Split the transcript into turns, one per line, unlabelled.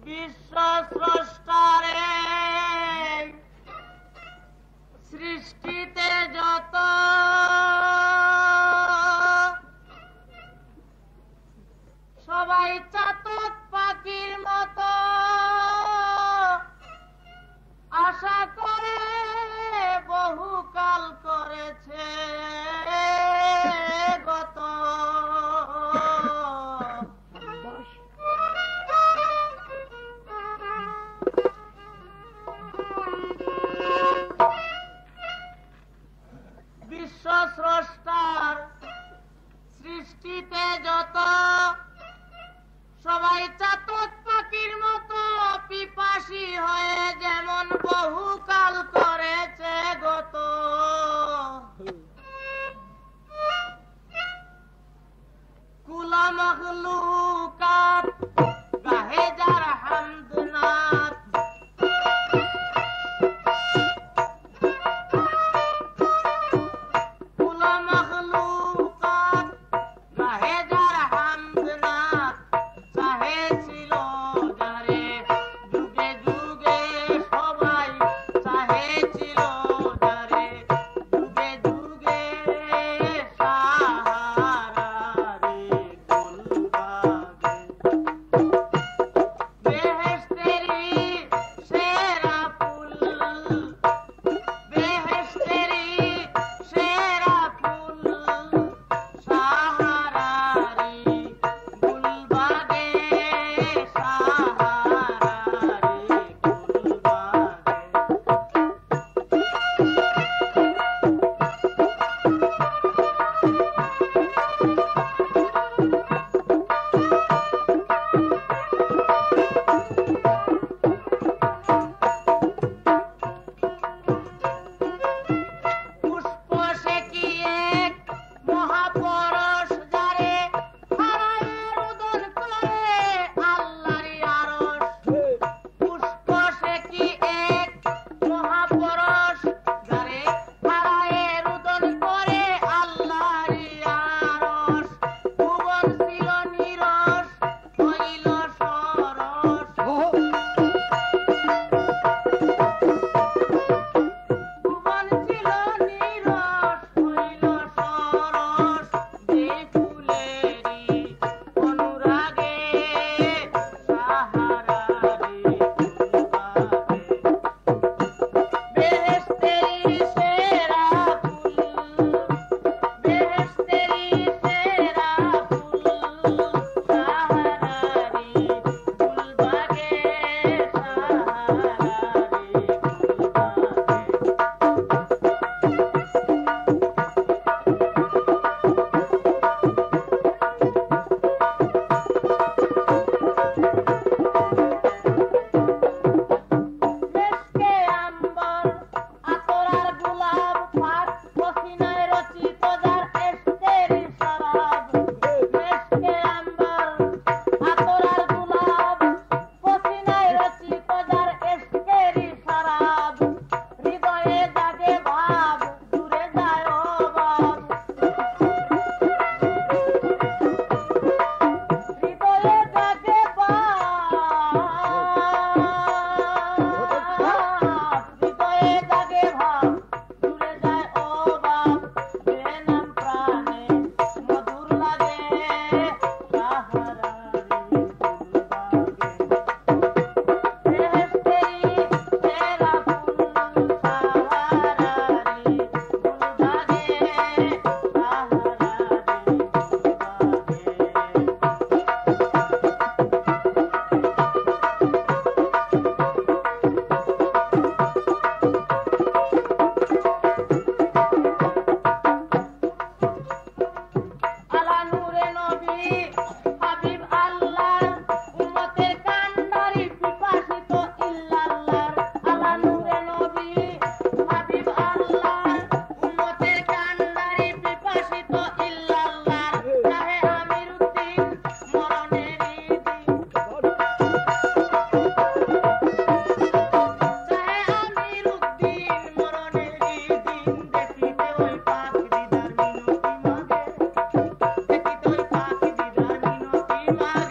বিশ্ব স্রষ্টারে সৃষ্টিতে যত সবাই চাতক পাখির মতো আশা করে বহুকাল করেছে গত বিশ্ব স্রষ্টার সৃষ্টিতে যত সবাই চাতক পাখির মতো পিপাসী হয়ে যেমন বহুকাল করেছে গত কুল মখলুকাত গাহে যার হামদ নাত কুল মখলুকাত গাহে যার হামদ নাত চাহে ছিল যারে যুগে যুগে সবাই চাহে ছিল যারে যুগে যুগে সাহারারে গুলবাগে বেহেশতেরি সেরা ফুল বেহেশতেরি সেরা ফুল সাহারারি গুলবাগে সাহারারি পুষ্প সে কি এক মহাপরশ যারে হারায়ের উদর করে আল্লাহরই আরশ পুষ্প সে কি এক মহাপরশ যারে হারায়ের উদর করে আল্লাহরই আরশ ভুবন ছিল নিরস হইল সরস ভুবন ছিল নিরস হইল সরস যে ফুলেরি অনুরাগে সাহারারে গুলবাগে বেহেশতেরি সেরা ফুল বেহেশতেরি সেরা ফুল সাহারারি গুলবাগে সাহারারি গুলবাগে মেশকে আম্বর আতরার গোলাপ ফাঁক পসিনায় রচিত যার এস্তেরি শরাব মেশকে আম্বর আতরার গোলাপ পসিনায় রচিত যার এস্তেরি শরাব হৃদয়ে জাগে ভাব দূরে যায় অভাব হৃদয়ে জাগে হৃদয়ে জাগে ভাব দূরে যায় অভাব যে নাম প্রাণে মধুর লাগে সাহারারি গুলবাগে বেহেশতেরি সেরা ফুল সাহারারি গুলবাগে মাগে